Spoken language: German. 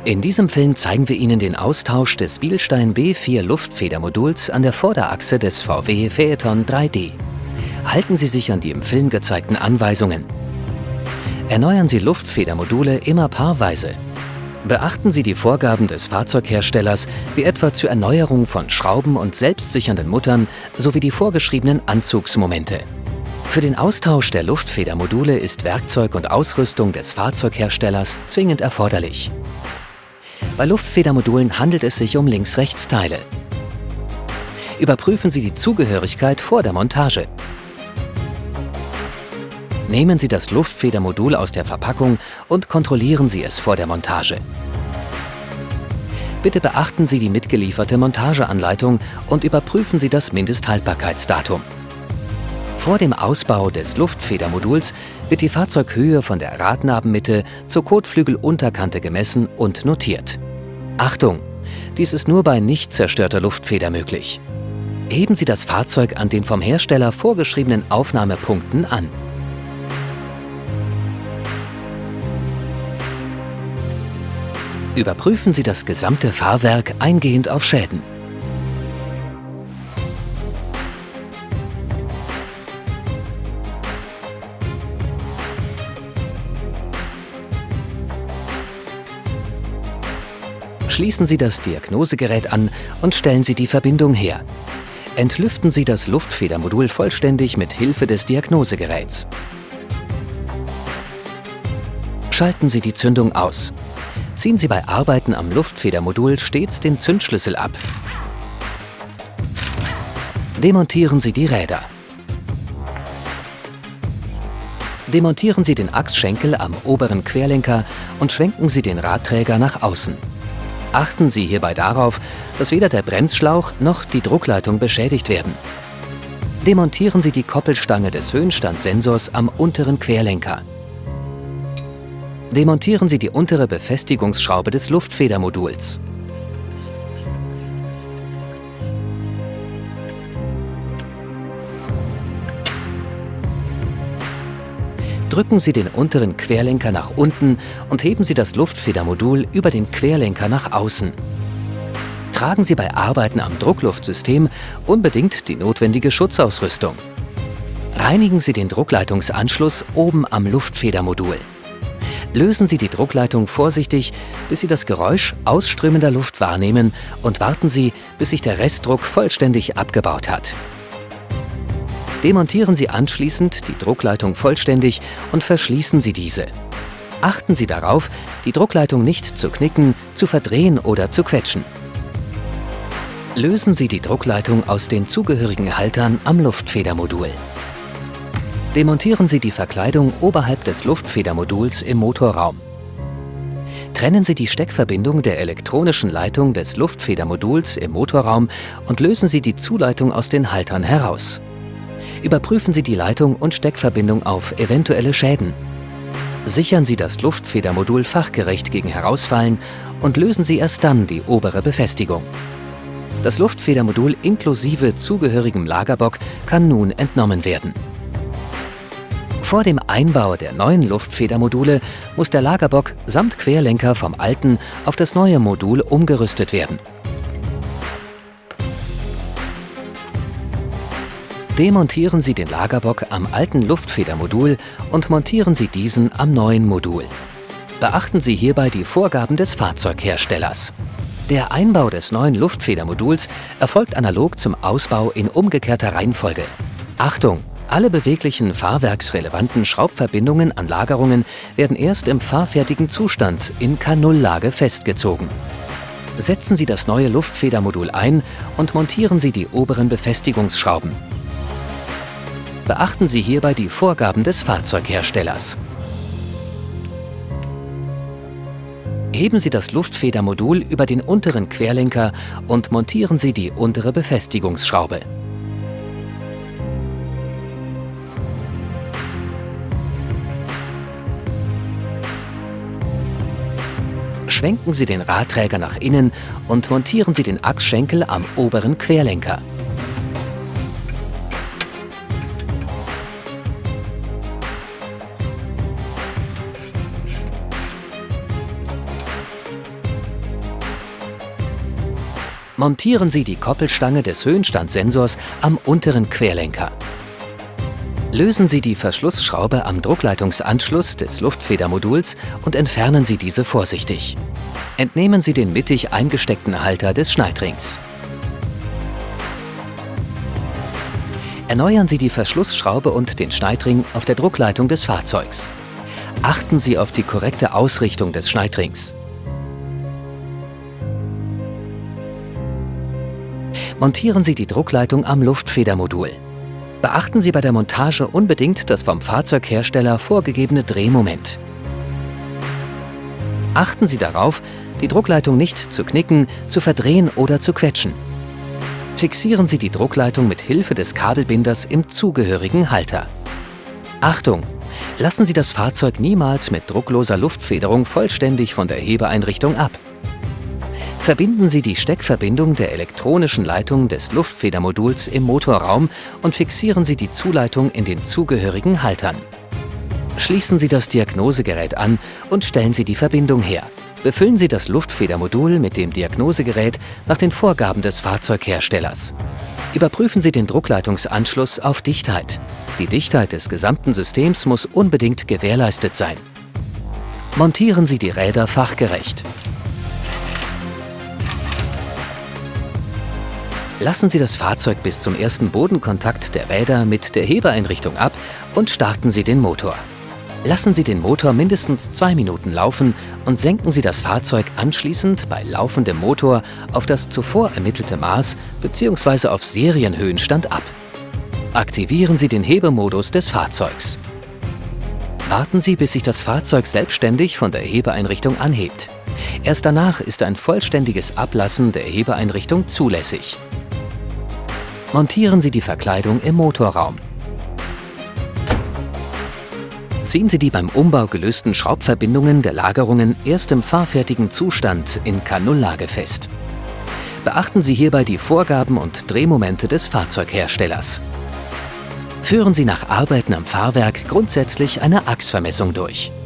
In diesem Film zeigen wir Ihnen den Austausch des Bilstein B4 Luftfedermoduls an der Vorderachse des VW Phaeton 3D. Halten Sie sich an die im Film gezeigten Anweisungen. Erneuern Sie Luftfedermodule immer paarweise. Beachten Sie die Vorgaben des Fahrzeugherstellers, wie etwa zur Erneuerung von Schrauben und selbstsichernden Muttern sowie die vorgeschriebenen Anzugsmomente. Für den Austausch der Luftfedermodule ist Werkzeug und Ausrüstung des Fahrzeugherstellers zwingend erforderlich. Bei Luftfedermodulen handelt es sich um Links-Rechts-Teile. Überprüfen Sie die Zugehörigkeit vor der Montage. Nehmen Sie das Luftfedermodul aus der Verpackung und kontrollieren Sie es vor der Montage. Bitte beachten Sie die mitgelieferte Montageanleitung und überprüfen Sie das Mindesthaltbarkeitsdatum. Vor dem Ausbau des Luftfedermoduls wird die Fahrzeughöhe von der Radnabenmitte zur Kotflügelunterkante gemessen und notiert. Achtung! Dies ist nur bei nicht zerstörter Luftfeder möglich. Heben Sie das Fahrzeug an den vom Hersteller vorgeschriebenen Aufnahmepunkten an. Überprüfen Sie das gesamte Fahrwerk eingehend auf Schäden. Schließen Sie das Diagnosegerät an und stellen Sie die Verbindung her. Entlüften Sie das Luftfedermodul vollständig mit Hilfe des Diagnosegeräts. Schalten Sie die Zündung aus. Ziehen Sie bei Arbeiten am Luftfedermodul stets den Zündschlüssel ab. Demontieren Sie die Räder. Demontieren Sie den Achsschenkel am oberen Querlenker und schwenken Sie den Radträger nach außen. Achten Sie hierbei darauf, dass weder der Bremsschlauch noch die Druckleitung beschädigt werden. Demontieren Sie die Koppelstange des Höhenstandssensors am unteren Querlenker. Demontieren Sie die untere Befestigungsschraube des Luftfedermoduls. Drücken Sie den unteren Querlenker nach unten und heben Sie das Luftfedermodul über den Querlenker nach außen. Tragen Sie bei Arbeiten am Druckluftsystem unbedingt die notwendige Schutzausrüstung. Reinigen Sie den Druckleitungsanschluss oben am Luftfedermodul. Lösen Sie die Druckleitung vorsichtig, bis Sie das Geräusch ausströmender Luft wahrnehmen und warten Sie, bis sich der Restdruck vollständig abgebaut hat. Demontieren Sie anschließend die Druckleitung vollständig und verschließen Sie diese. Achten Sie darauf, die Druckleitung nicht zu knicken, zu verdrehen oder zu quetschen. Lösen Sie die Druckleitung aus den zugehörigen Haltern am Luftfedermodul. Demontieren Sie die Verkleidung oberhalb des Luftfedermoduls im Motorraum. Trennen Sie die Steckverbindung der elektronischen Leitung des Luftfedermoduls im Motorraum und lösen Sie die Zuleitung aus den Haltern heraus. Überprüfen Sie die Leitung und Steckverbindung auf eventuelle Schäden. Sichern Sie das Luftfedermodul fachgerecht gegen Herausfallen und lösen Sie erst dann die obere Befestigung. Das Luftfedermodul inklusive zugehörigem Lagerbock kann nun entnommen werden. Vor dem Einbau der neuen Luftfedermodule muss der Lagerbock samt Querlenker vom alten auf das neue Modul umgerüstet werden. Demontieren Sie den Lagerbock am alten Luftfedermodul und montieren Sie diesen am neuen Modul. Beachten Sie hierbei die Vorgaben des Fahrzeugherstellers. Der Einbau des neuen Luftfedermoduls erfolgt analog zum Ausbau in umgekehrter Reihenfolge. Achtung! Alle beweglichen fahrwerksrelevanten Schraubverbindungen an Lagerungen werden erst im fahrfertigen Zustand in K0-Lage festgezogen. Setzen Sie das neue Luftfedermodul ein und montieren Sie die oberen Befestigungsschrauben. Beachten Sie hierbei die Vorgaben des Fahrzeugherstellers. Heben Sie das Luftfedermodul über den unteren Querlenker und montieren Sie die untere Befestigungsschraube. Schwenken Sie den Radträger nach innen und montieren Sie den Achsschenkel am oberen Querlenker. Montieren Sie die Koppelstange des Höhenstandssensors am unteren Querlenker. Lösen Sie die Verschlussschraube am Druckleitungsanschluss des Luftfedermoduls und entfernen Sie diese vorsichtig. Entnehmen Sie den mittig eingesteckten Halter des Schneidrings. Erneuern Sie die Verschlussschraube und den Schneidring auf der Druckleitung des Fahrzeugs. Achten Sie auf die korrekte Ausrichtung des Schneidrings. Montieren Sie die Druckleitung am Luftfedermodul. Beachten Sie bei der Montage unbedingt das vom Fahrzeughersteller vorgegebene Drehmoment. Achten Sie darauf, die Druckleitung nicht zu knicken, zu verdrehen oder zu quetschen. Fixieren Sie die Druckleitung mit Hilfe des Kabelbinders im zugehörigen Halter. Achtung! Lassen Sie das Fahrzeug niemals mit druckloser Luftfederung vollständig von der Hebeeinrichtung ab. Verbinden Sie die Steckverbindung der elektronischen Leitung des Luftfedermoduls im Motorraum und fixieren Sie die Zuleitung in den zugehörigen Haltern. Schließen Sie das Diagnosegerät an und stellen Sie die Verbindung her. Befüllen Sie das Luftfedermodul mit dem Diagnosegerät nach den Vorgaben des Fahrzeugherstellers. Überprüfen Sie den Druckleitungsanschluss auf Dichtheit. Die Dichtheit des gesamten Systems muss unbedingt gewährleistet sein. Montieren Sie die Räder fachgerecht. Lassen Sie das Fahrzeug bis zum ersten Bodenkontakt der Räder mit der Hebeeinrichtung ab und starten Sie den Motor. Lassen Sie den Motor mindestens 2 Minuten laufen und senken Sie das Fahrzeug anschließend bei laufendem Motor auf das zuvor ermittelte Maß bzw. auf Serienhöhenstand ab. Aktivieren Sie den Hebemodus des Fahrzeugs. Warten Sie, bis sich das Fahrzeug selbstständig von der Hebeeinrichtung anhebt. Erst danach ist ein vollständiges Ablassen der Hebeeinrichtung zulässig. Montieren Sie die Verkleidung im Motorraum. Ziehen Sie die beim Umbau gelösten Schraubverbindungen der Lagerungen erst im fahrfertigen Zustand in K0-Lage fest. Beachten Sie hierbei die Vorgaben und Drehmomente des Fahrzeugherstellers. Führen Sie nach Arbeiten am Fahrwerk grundsätzlich eine Achsvermessung durch.